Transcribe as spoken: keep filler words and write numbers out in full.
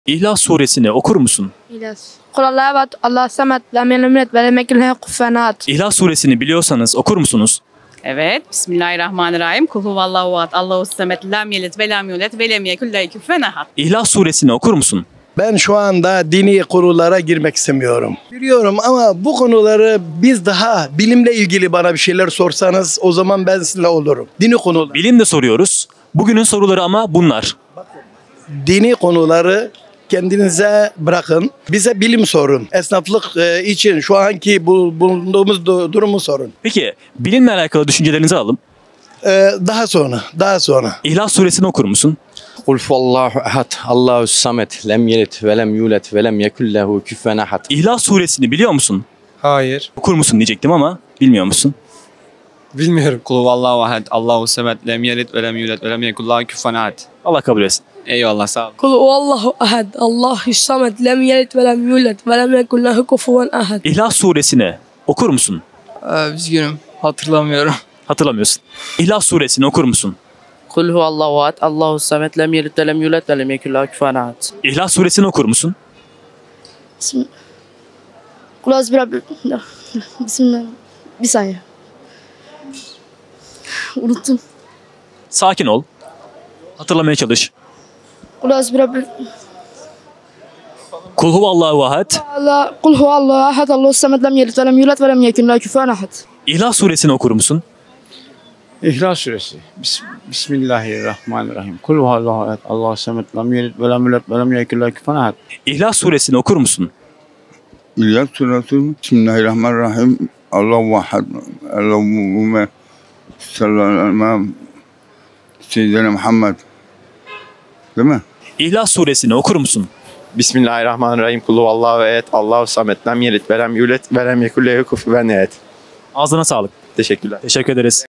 İhlas suresini okur musun? İhlas. Kul Allahu ehad, Allahu samed, lem yelid ve lem yekun lehu kufuven ahad. İhlas suresini biliyorsanız okur musunuz? Evet. Bismillahirrahmanirrahim. Kul huvallahu ahad, Allahu samed, lem yelid ve lem yulad ve lem yekun lehu kufuven ahad. İhlas suresini okur musun? Ben şu anda dini konulara girmek istemiyorum. Biliyorum ama bu konuları biz daha bilimle ilgili bana bir şeyler sorsanız o zaman ben sizinle olurum. Dini konular. Bilim de soruyoruz. Bugünün soruları ama bunlar. Dini konuları kendinize bırakın. Bize bilim sorun. Esnaflık e, için şu anki bu, bulunduğumuz du- durumu sorun. Peki bilimle alakalı düşüncelerinizi alalım. E, daha sonra, daha sonra. İhlas suresini okur musun? Kul huvallahu ehad, Allahu samet, lem yelid ve lem yulad ve lem yekun lehu kufuven ahad. İhlas suresini biliyor musun? Hayır. Okur musun diyecektim ama bilmiyor musun? Bilmiyorum. Kul huvallahu ahad, Allahu samed, lem yelid ve lem yulad ve lem yekun lehu kufuven ahad. Allah kabul etsin. Eyvallah, sağ ol. Kul huvallahu ahad, Allahu samed, lem yelid ve lem yulad ve lem yekun lehu kufuven ahad. İhlas suresini okur musun? Ee, üzgünüm. Hatırlamıyorum. Hatırlamıyorsun. İhlas suresini okur musun? Kul huvallahu ahad, Allahu samed, lem yelid ve lem yulad ve lem yekun lehu kufuven ahad. İhlas suresini okur musun? Bismillah. Kul azbi rabbi. Bismillah. Bir saniye. Unuttum. Sakin ol. Hatırlamaya çalış. Kul azbi rabbi. Kul huvallahu ahad. Allah. Kul huvallahu ahad, Allahu samed, lem yelid ve lem yulad ve lem yekun lehu kufuven ahad. İhlas suresini okur musun? İhlas Suresi. Bis- Bismillahirrahmanirrahim. Kul huvallahu ehad, Allahu samed, lem yelid ve lem yulad ve lem yekun lehu kufuven ahad. İhlas suresini okur musun? İlyas Suresi. Bismillahirrahmanirrahim. Allahu ahad. Allahümme sallallahu aleyhi Seyyidina Muhammed. Değil mi? İhlas suresini okur musun? Bismillahirrahmanirrahim. Kul huvallahu ehad, Allahu samet, lem yelid ve lem yulad ve lem yekun lehu kufuven ahad. Ağzına sağlık. Teşekkürler. Teşekkür ederiz.